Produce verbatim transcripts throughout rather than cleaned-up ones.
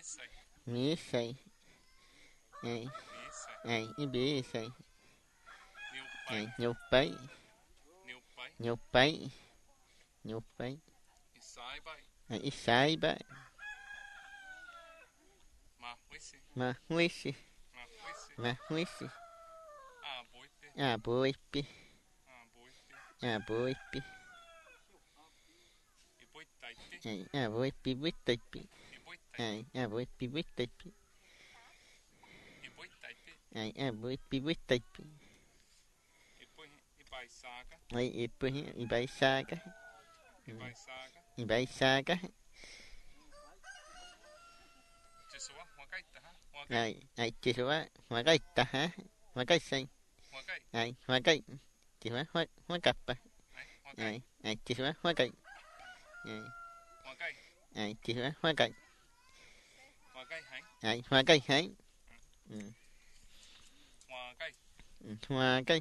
Missai. Missai. Ai, Missai. ai, Ibissai. New Ai, Pai. Nhupai. New Pai. Nhupai. Nhupai. Isai Pai. Ai, Isaiba. Mahuisi. Mahuisi. Mahuisi. Mahuisi. Aboipe. Aboipe. Aboipe. Aboipe. Iboitaipe. Ai, aboipe, buitaipe. Iboitaipe. Ai, aboipe, buitaipe. Iboitaipe. Ai, aboipe, buitaipe. Ipoi Ibaisaga. Ai, ipuhi, ibaisaga. Ibaisaga. Ibaisaga. Jesua. Huakaita ha. Huakai. Ai, ai, chisua, huagaita, ha? Huagaisai. Huakai. Ai, huagai. Chisua, huagapa. Ai. Huakai. Ai, ai, chisua, huagai. Ai, Huakai. ai, chisua, huagai. Huakai hai. Ai, huagai, hai. Ừ. Huakai. Ừ, huagai.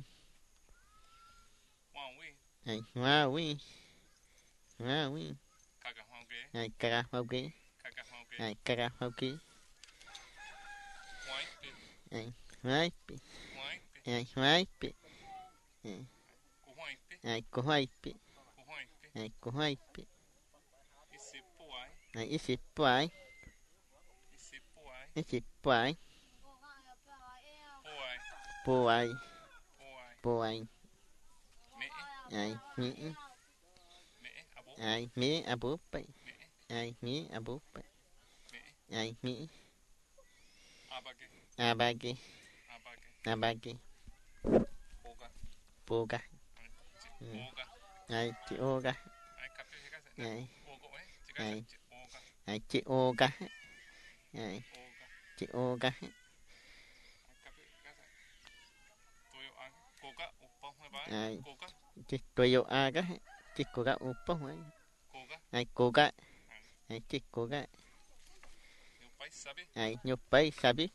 Huawi. Ai, huawi. Huawi. Kagahauge. Ai, karahauge. Kagahauge. Ai, karahauge. Huaipe. Ai, huaipe. Huaipe. Ai, huaipe. Ai, Kuhuaipe. ai, kuhaipe. Kuhuaipe. Ai, kuhaipe. Isipuai. Ai, isipuai. Isipuai. Isipuai. Puai. Puai. Puai. Puai. Me'e. Ai, mi. Me'e. Abu. Ai, mi abupai. Me'e. Ai, mi abupai. Me'e. Ai, mi. Abage. Abage. Abage. Abage. Oga. Puga. Ừ. Oga. Ai, chị Oga. Ai kape hikase. Ai, Ogo eh. Ai. Chikasa. Oga. ai, chị Oga. Ai, Oga. chị Oga. Ai kape hikase. Toyo aga. Koga. Uppa hoi bai. Ai, Koga. chị Toyo Aga. Chị Koga Upa hoài. Koga. Ai, Koga. Ai, chị Koga. New Pai. Sabe. Ai, Nhupai, sabi.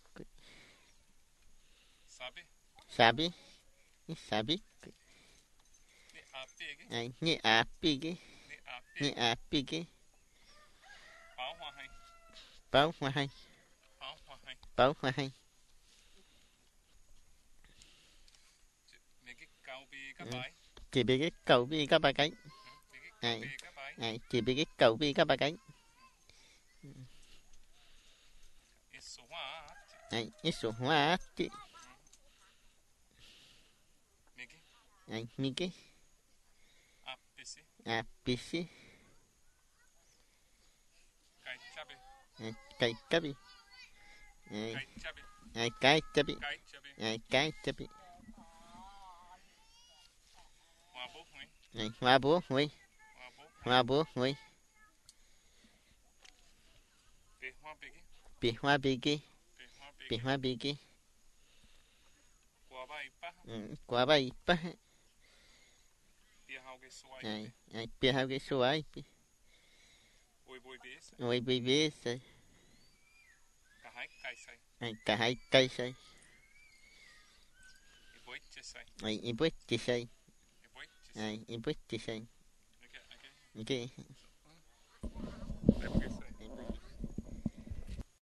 Sabe. Sabi. Sabi. Ni apege. Ai, ni apige. Ni apege. Ni apige. Pao hoa hai. Báo hoa hay. Pao hoa hai. Báo hoa hay. Megi kau bi ka Ừ. bai. Chỉ biết cái cầu bi các ba cái. Megi kau Ai. bi ka bai. Ai, chỉ biết cái cầu bi các ba cái. Isuwa. Ai, ít số hoa chị. Megi. Ai, mi cái. Apisi. À, pisi. Kai chabe. Ai, cây chabi. Ai, Kai chabe. ai, cái chabi. Kai chabe. Ai, cái chabi. Hoa bố hoi. Ai, hoa búa huई. Hoa bố. Hoa búa huई. Be hoa begi. Bị hoa bì ghi. Be hoa Bị begi. hoa bì ghi. Kwa bai pa. Ừ, quả bay pa. Bia hau ge suai. Ai, ai, bia hao cái số ai. Oi boi bes. Ôi bì bì sai. Ka hai kai sai. Ai, cả hai cây sai. I boi che sai. Ai, i bút chỉ sai. I boi che sai. Ai, i bút chỉ sai. Okay. Okay. Ok. Ai boi.